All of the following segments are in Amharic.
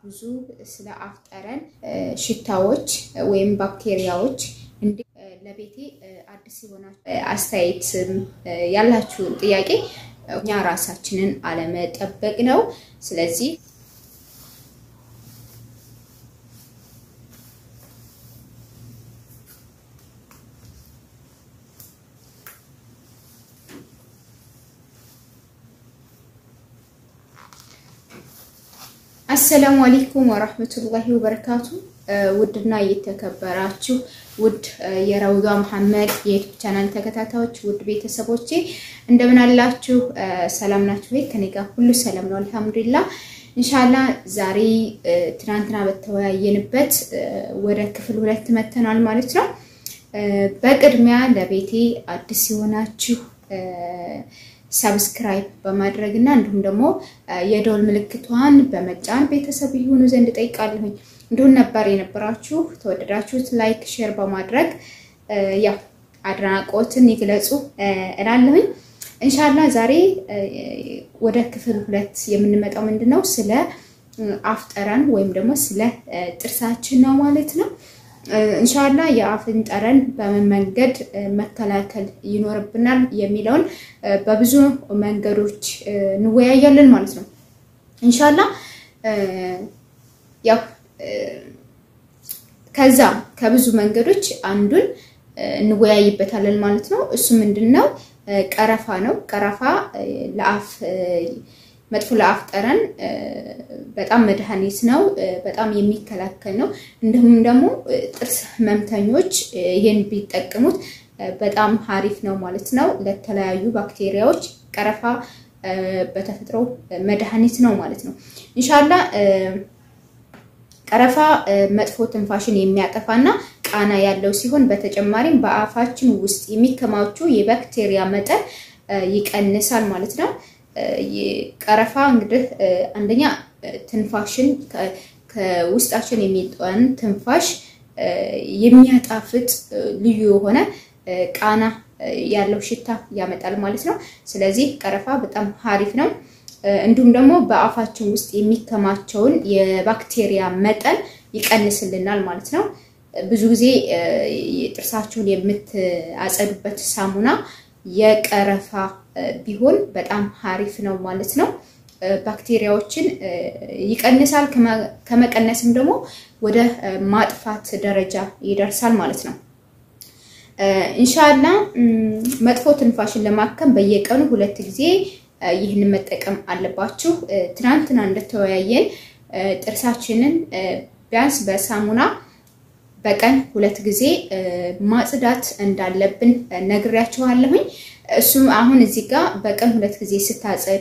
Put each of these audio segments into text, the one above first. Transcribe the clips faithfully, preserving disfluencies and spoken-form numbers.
ብዙ ስለ አፍጠረን ሽታዎች ወይም ባክቴሪያዎች እንዴ ለቤቴ አዲስ ይሆናል አስተያየት ያላችሁ ጥያቄ እኛ ራሳችንን አለመጠበቅ ነው ስለዚህ السلام عليكم ورحمة الله وبركاته ودنا يتكبراتشو ود يروضا محمد يوتيوب channel ተከታታዮች ውድ ቤተሰቦቼ እንደምን አላችሁ ሰላም ናችሁ ወይ ከኔ ጋር ሁሉ ሰላም ነው አልহামዱሊላህ ኢንሻአላህ ዛሬ ትናንትና በተወያየንበት ወደ ክፍል ሁለት መተናል ማለት ነው በቅድሚያ ለቤቴ አዲስ ይሆናችሁ ሰብስክራይብ በማድረግና እንዲሁም ደግሞ የደወል ምልክቷን በመጫን ቤተሰብ ይሁኑ ዘንድ ጠይቃለሁኝ እንደሆነ ነበር የነበራችሁ ተወደዳችሁት ላይክ ሼር በማድረግ ያ አድናቆትን ይግለጹ እላለሁኝ ኢንሻአላህ ዛሬ ወደ ክፍል ሁለት የምንመጣው ምንድነው ስለ አፍጠረን ወይም ደግሞ ስለ ጥርሳችን ነው ማለት ነው ኢንሻአላህ የአፍን ጠረን በመንገድ መከላከል ይኖርብናል የሚለውን በብዙ መንገዶች እንወያያለን ማለት ነው ኢንሻአላህ ያው ከዛ ከብዙ መንገዶች አንዱን እንወያይበታለን ማለት ነው እሱ ምንድነው ቀረፋ ነው ቀረፋ ለአፍ መጥፎ ለአፍ ጠረን በጣም መድኃኒት ነው በጣም የሚከላከል ነው እንደሁም ደግሞ ጥርስ ህመምተኞች ይሄን ቢጠቀሙት በጣም አሪፍ ነው ማለት ነው ለተለያዩ ባክቴሪያዎች ቀረፋ በተፈጥሮ መድኃኒት ነው ማለት ነው ኢንሻአላህ ቀረፋ መጥፎ ትንፋሽን የሚያጠፋና ቃና ያለው ሲሆን በተጨማሪም በአፋችን ውስጥ የሚከማቹ የባክቴሪያ መጠን ይቀንሳል ማለት ነው የቀረፋ እንግዲህ አንደኛ ትንፋሽን ከውስጣችን የሚወጣን ትንፋሽ የሚያጣፍጥ ልዩ የሆነ ቃና ያለው ሽታ ያመጣል ማለት ነው ስለዚህ ቀረፋ በጣም አሪፍ ነው እንዲሁም ደግሞ በአፋችን ውስጥ የሚከማቸውን የባክቴሪያ መጠን ይቀንስልናል ማለት ነው ብዙ ጊዜ የጥርሳችሁን የምትአጸዱበት ሳሙና የቀረፋ ቢሆን በጣም አሪፍ ነው ማለት ነው ባክቴሪያዎችን ይቀንሳል ከመቀነስም ደግሞ ወደ ማጥፋት ደረጃ ይደርሳል ማለት ነው ኢንሻአላህ መጥፎ ትንፋሽን ለማከም በየቀኑ ሁለት ጊዜ ይህን መጠቀም አለባችሁ ትናንትና እንደተወያየን ጥርሳችንን ቢያንስ በሳሙና በቀን ሁለት ጊዜ ማጽዳት እንዳለብን ነግሬያችኋለሁኝ እሱም አሁን እዚህ ጋር በቀን ሁለት ጊዜ ስታጸዱ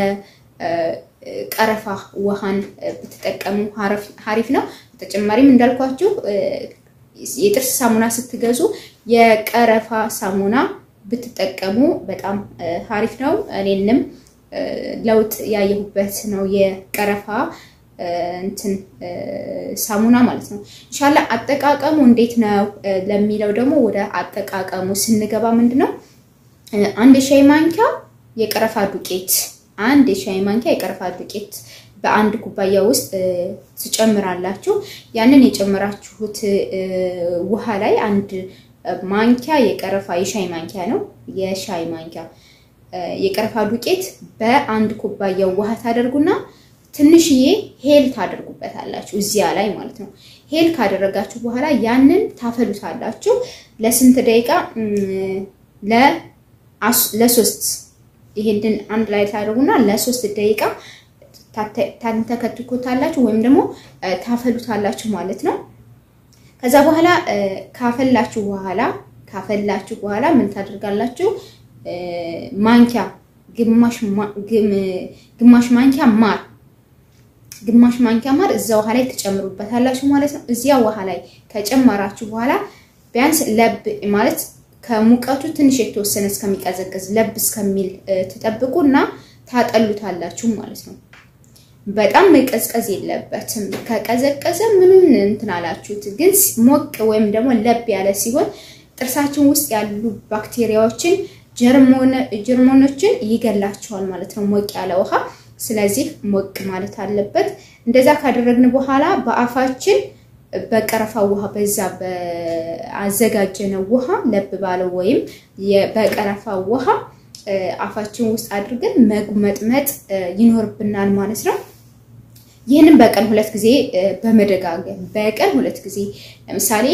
የቀረፋ ውሃን ብትጠቀሙ አሪፍ ነው ተጨማሪም እንዳልኳችሁ የጥርስ ሳሙና ስትገዙ የቀረፋ ሳሙና ብትጠቀሙ በጣም አሪፍ ነው እኔንም ለውጥ ያየሁበት ነው የቀረፋ እንትን ሳሙና ማለት ነው ኢንሻአላህ አጠቃቀሙ እንዴት ነው ለሚለው ደግሞ ወደ አጠቃቀሙ ስንገባ ምንድነው አንድ ሻይ ማንኪያ የቀረፋ ዱቄት አንድ ሻይ ማንኪያ የቀረፋ ዱቄት በአንድ ኩባያ ውስጥ ትጨምራላችሁ ያንን የጨመራችሁት ውሃ ላይ አንድ ማንኪያ የቀረፋ የሻይ ማንኪያ ነው የሻይ ማንኪያ የቀረፋ ዱቄት በአንድ ኩባያ ውሃ ታደርጉና ትንሽዬ ሄል ታደርጉበታላችሁ እዚያ ላይ ማለት ነው ሄል ካደረጋችሁ በኋላ ያንን ታፈሉታላችሁ ለስንት ደቂቃ ለ ለሶስት ይሄንን አንድ ላይ ታደርጉና ለሶስት ደቂቃ ታንተከትኩታላችሁ ወይም ደግሞ ታፈሉታላችሁ ማለት ነው ከዛ በኋላ ካፈላችሁ በኋላ ካፈላችሁ በኋላ ምን ታደርጋላችሁ ማንኪያ ግማሽ ግማሽ ማንኪያ ማር ግማሽ ማንኪያ ማር እዛው ውሃ ላይ ተጨምሩበታላችሁ ማለት ነው እዚያ ውሃ ላይ ከጨመራችሁ በኋላ ቢያንስ ለብ ማለት ከሙቀቱ ትንሽ የተወሰነ እስከሚቀዘቅዝ ለብ እስከሚል ተጠብቁና ታጠሉታላችሁ ማለት ነው በጣም መቀዝቀዝ የለበትም ከቀዘቀዘ ምንም እንትን አላችሁት ግን ሞቅ ወይም ደግሞ ለብ ያለ ሲሆን ጥርሳችን ውስጥ ያሉ ባክቴሪያዎችን ጀርሞን ጀርሞኖችን ይገላቸዋል ማለት ነው ሞቅ ያለ ውሃ ስለዚህ ሞቅ ማለት አለበት እንደዛ ካደረግን በኋላ በአፋችን በቀረፋ ውሃ በዛ በአዘጋጀነው ውሃ ለብ ባለው ወይም በቀረፋ ውሃ አፋችን ውስጥ አድርገን መጉመጥመጥ ይኖርብናል ማለት ነው ይሄንን በቀን ሁለት ጊዜ በመደጋገም በቀን ሁለት ጊዜ ለምሳሌ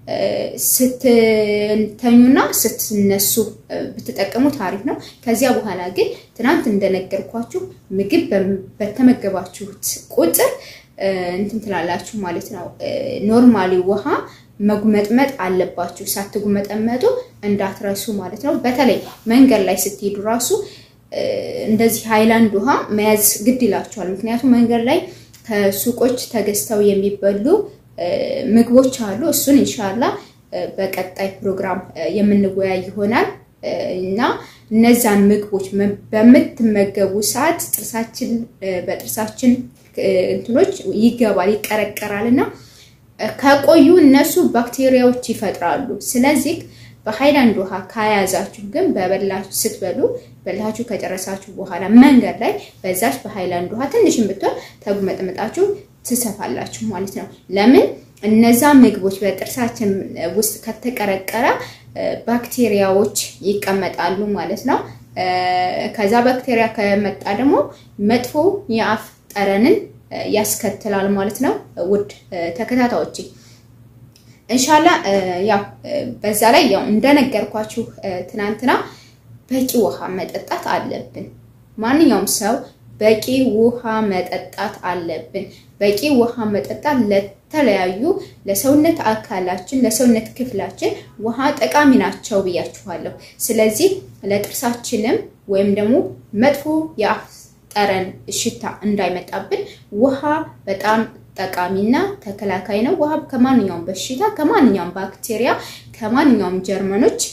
ስትተኙና ስትነሱ ብትጠቀሙ ታሪፍ ነው ከዚያ በኋላ ግን ትናንት እንደነገርኳችሁ ምግብ በተመገባችሁት ቁጥር እንትን ትላላችሁ ማለት ነው ኖርማሊ ውሃ መጉመጥመጥ አለባችሁ ሳትጉመጠመጡ እንዳትረሱ ማለት ነው በተለይ መንገድ ላይ ስትሄዱ ራሱ እንደዚህ ሃይላንድ ውሃ መያዝ ግድ ይላችኋል ምክንያቱም መንገድ ላይ ከሱቆች ተገዝተው የሚበሉ ምግቦች አሉ እሱን ኢንሻአላህ በቀጣይ ፕሮግራም የምንወያይ ይሆናል እና እነዛን ምግቦች በመትመገቡ ሰዓት ጥርሳችን በጥርሳችን እንትኖች ይገባል ይቀረቀራልና ከቆዩ እነሱ ባክቴሪያዎች ይፈጥራሉ ስለዚህ በሃይላንድ ውሃ ካያዛችሁ ግን በበላችሁ ስትበሉ በላችሁ ከጨረሳችሁ በኋላ መንገድ ላይ በዛች በሃይላንድ ውሃ ትንሽም ብትሆን ተጉመጥመጣችሁ ትሰፋላችሁ ማለት ነው ለምን እነዛ ምግቦች በጥርሳችን ውስጥ ከተቀረቀረ ባክቴሪያዎች ይቀመጣሉ ማለት ነው ከዛ ባክቴሪያ ከመጣ ደግሞ መጥፎ የአፍ ጠረንን ያስከትላል ማለት ነው ውድ ተከታታዮች ኢንሻአላህ ያው በዛ ላይ ያው እንደነገርኳችሁ ትናንትና በቂ ውሃ መጠጣት አለብን ማንኛውም ሰው በቂ ውሃ መጠጣት አለብን በቂ ውሃ መጠጣት ለተለያዩ ለሰውነት አካላችን ለሰውነት ክፍላችን ውሃ ጠቃሚ ናቸው ብያችኋለሁ ስለዚህ ለጥርሳችንም ወይም ደግሞ መጥፎ የአፍ ጠረን ሽታ እንዳይመጣብን ውሃ በጣም ጠቃሚና ተከላካይ ነው ውሃ ከማንኛውም በሽታ ከማንኛውም ባክቴሪያ ከማንኛውም ጀርመኖች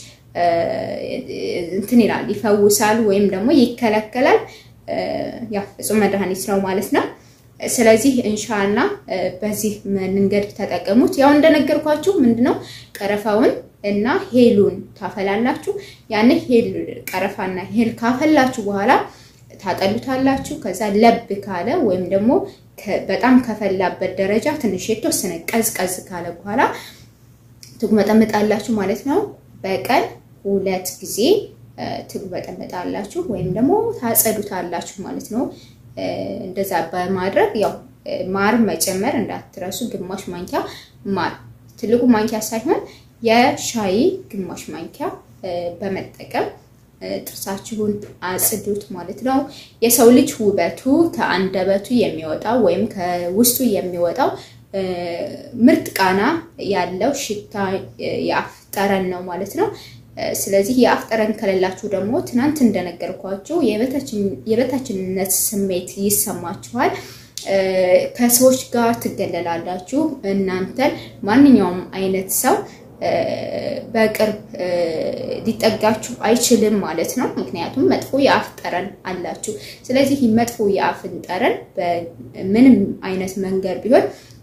እንትን ይላል ይፈውሳል ወይም ደግሞ ይከለከላል ያ ፍጹም መድኃኒት ነው ማለት ነው ስለዚህ ኢንሻአላህ በዚህ መንገድ ተጠቀሙት ያው እንደነገርኳችሁ ምንድነው ቀረፋውን እና ሄሉን ታፈላላችሁ ያን ሄል ቀረፋና ሄል ካፈላችሁ በኋላ ታጠሉታላችሁ ከዛ ለብ ካለ ወይም ደግሞ በጣም ከፈላበት ደረጃ ትንሽ የተወሰነ ቀዝቀዝ ካለ በኋላ ትጉመጠመጣላችሁ ማለት ነው በቀን ሁለት ጊዜ ትጉመጠመጣላችሁ ወይም ደግሞ ታጸዱታላችሁ ማለት ነው እንደዛ በማድረግ ያው ማር መጨመር እንዳትረሱ ግማሽ ማንኪያ ማር ትልቁ ማንኪያ ሳይሆን የሻይ ግማሽ ማንኪያ በመጠቀም ጥርሳችሁን አጽዱት ማለት ነው የሰው ልጅ ውበቱ ከአንደበቱ የሚወጣው ወይም ከውስጡ የሚወጣው ምርጥ ቃና ያለው ሽታ የአፍ ጠረን ነው ማለት ነው ስለዚህ የአፍ ጠረን ከሌላችሁ ደግሞ ትናንት እንደነገርኳችሁ የበታችን የበታችንነት ስሜት ይሰማችኋል ከሰዎች ጋር ትገለላላችሁ እናንተ ማንኛውም አይነት ሰው በቅርብ ሊጠጋችሁ አይችልም ማለት ነው ምክንያቱም መጥፎ የአፍ ጠረን አላችሁ ስለዚህ መጥፎ የአፍ ጠረን በምንም አይነት መንገድ ቢሆን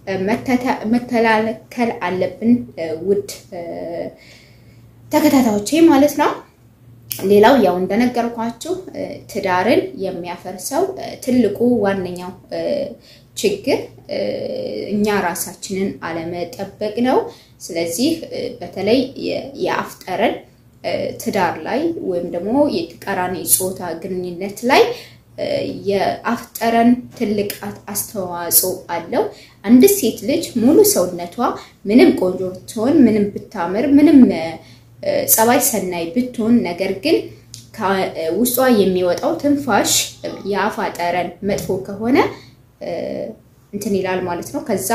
መከላከል አለብን ውድ ተከታታዮቼ ማለት ነው ሌላው ያው እንደነገርኳችሁ ትዳርን የሚያፈርሰው ትልቁ ዋንኛው ችግር እኛ ራሳችንን አለመጠበቅ ነው ስለዚህ በተለይ የአፍ ጠረን ትዳር ላይ ወይም ደግሞ የተቃራኒ ጾታ ግንኙነት ላይ የአፍ ጠረን ትልቅ አስተዋጽኦ አለው አንድ ሴት ልጅ ሙሉ ሰውነቷ ምንም ቆንጆ ብትሆን ምንም ብታምር ምንም ጸባይ ሰናይ ብትሆን ነገር ግን ውስጧ የሚወጣው ትንፋሽ የአፍ ጠረን መጥፎ ከሆነ እንትን ይላል ማለት ነው ከዛ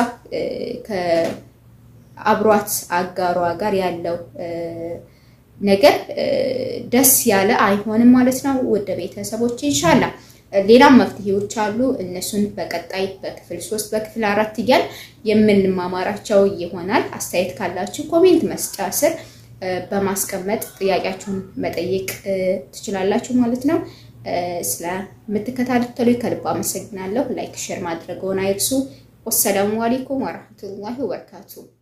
ከአብሯት አጋሯ ጋር ያለው ነገር ደስ ያለ አይሆንም ማለት ነው ወደ ቤተሰቦች ኢንሻአላህ ሌላም መፍትሄዎች አሉ እነሱን በቀጣይ በክፍል ሶስት በክፍል አራት ይያል የምንማማራቸው ይሆናል አስተያየት ካላችሁ ኮሜንት መስጫ ስር በማስቀመጥ ጥያቄያችሁን መጠየቅ ትችላላችሁ ማለት ነው ስለምትከታተሉ ከልብ አመሰግናለሁ ላይክ ሼር ማድረግዎን አይርሱ ወሰላሙ አለይኩም ወራህመቱላሂ ወበረካቱ